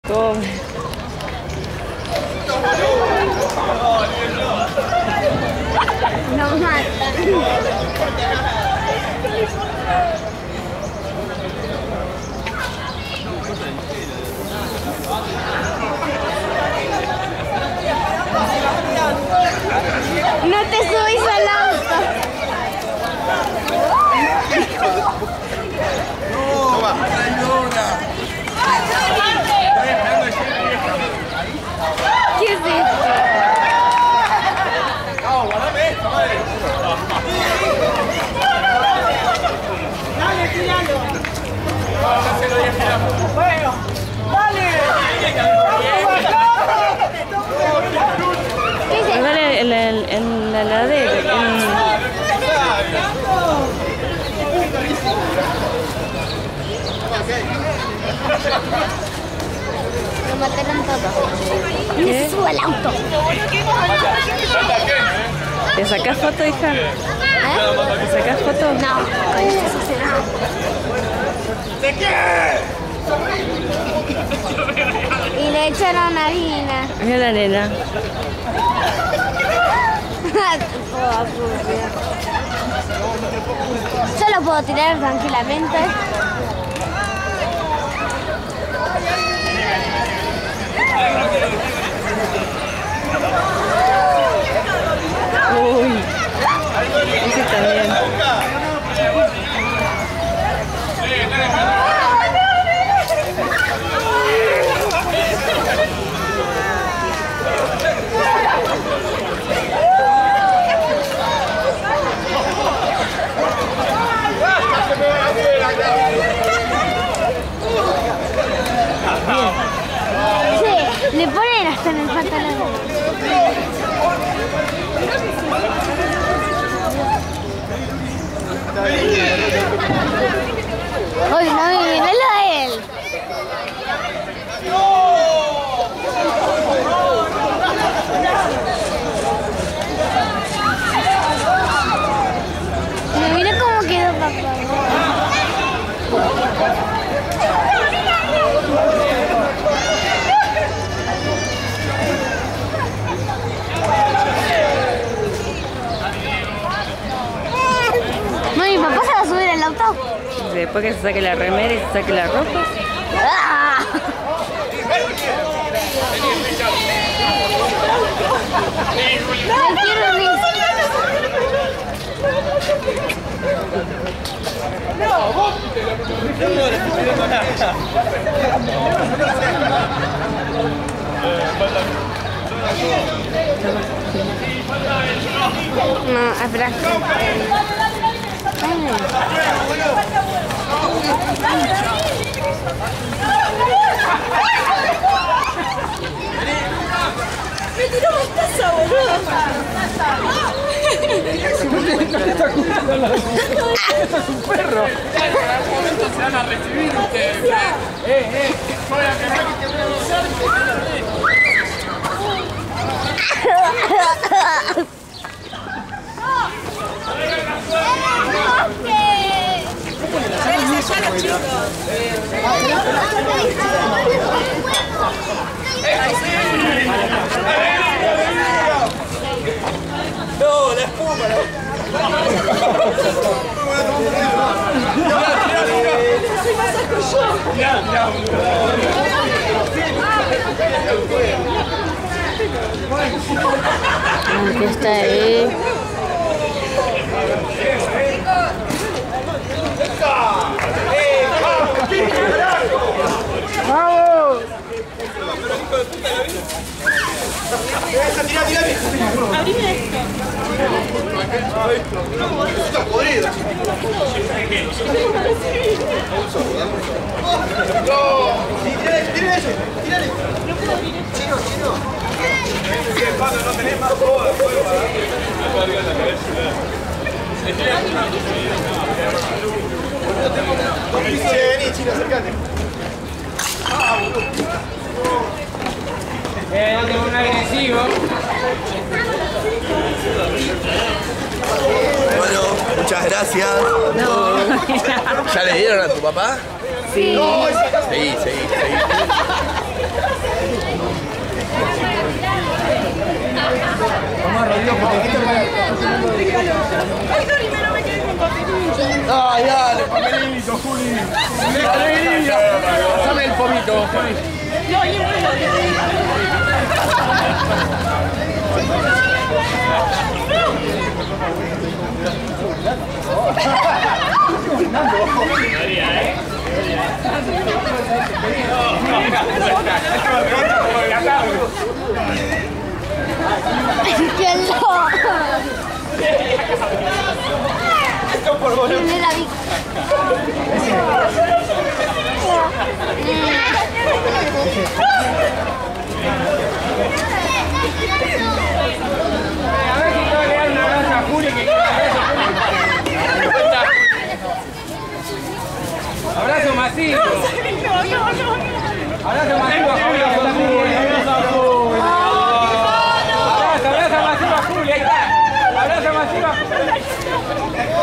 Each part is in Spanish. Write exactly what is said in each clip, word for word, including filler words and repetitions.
come. No mata. No te subís al auto. ¿Qué es esto? Dale, tirando. Bueno, dale. ¿Qué es esto? Dale en la, en la heladera. En... Lo mataron todos. ¿Qué? Me subo al auto. ¿Te sacás foto, hija? ¿Eh? ¿Te sacás foto? No, con eso se da. ¿De qué? Y le echaron harina. Mira la nena. Toda sucia. Yo lo puedo tirar tranquilamente. Uy. Ese también. Sí, le ponen hasta en el pantalón. Uy, no, míralo a él. Mira cómo quedó papá. Mami, ¿papá se va a subir al auto? Después que se saque la remera y se saque la ropa. ¡Ah! Me quiero ir. No, vos. No, espera. Me tiró mostaza, boludo. Esto es un perro. En algún momento se van a recibir ustedes. Eh, eh. Voy a tener que revisar. No, la espuma. ¿Qué está ahí? ¡Vamos! Esa, tira, tira, tira. Abrime esto. Está podrido. No, tírale, tírale eso, tírale. Chino, chino. No tenés más todo después para darle la cabeza. Vení, chino, acercate. Ah, boludo. Eh, no tengo un agresivo. Bueno, muchas gracias. No. ¿Ya le dieron a tu papá? Sí. Sí, sí, sí. No, y bueno. ¡Qué loco! Tiene la vi- A ver si puedo dar un abrazo a Juli que quiere un abrazo. Abrazo masivo. No, no, no. Abrazo masivo a Juli. Abrazo, abrazo masivo a Juli. Ahí está. Abrazo masivo a Juli.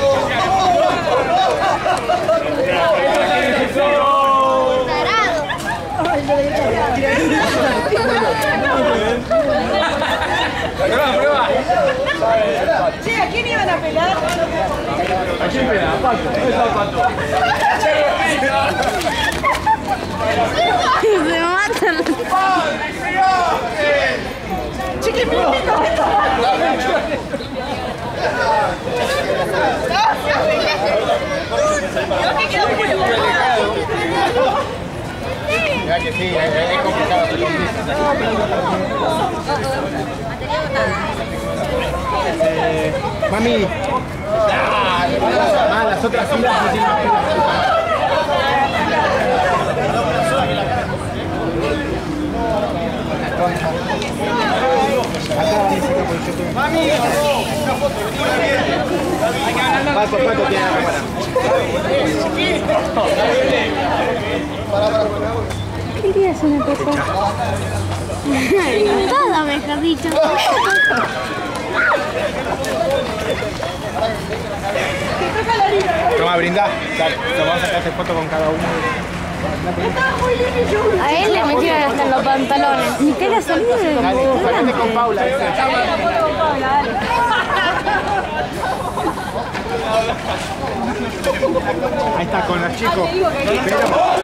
Prueba, prueba. Che, ¿a quién iban a pelar? ¿A quién pega? ¿A Pato? ¿Dónde está el Pato? Se matan. Che, qué pintito. Creo que quedó muy bueno. Ya que sí, es complicado. Eh, mami. Ah, las otras filas no tienen ¡Mami! Una foto, Pato, Pato tiene la cámara. ¿Qué día se me tocó? Todo, mejor dicho. Toma, brindá. Dale, nos vamos a sacar foto con cada uno. A él le metieron hasta en los pantalones. Ni que la salida de Dale, ponete con Paula. Ese. Ahí está, con los chicos. Pero...